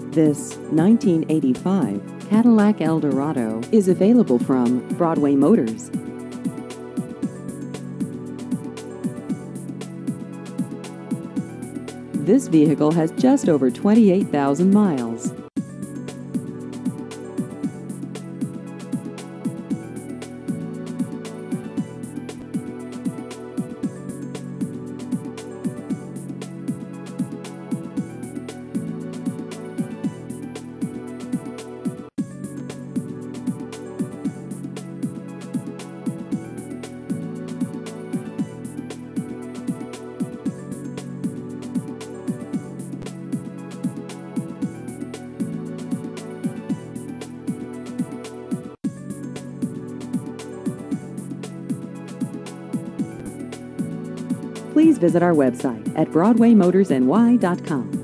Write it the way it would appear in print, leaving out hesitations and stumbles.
This 1985 Cadillac Eldorado is available from Broadway Motors. This vehicle has just over 28,000 miles. Please visit our website at BroadwayMotorsNY.com.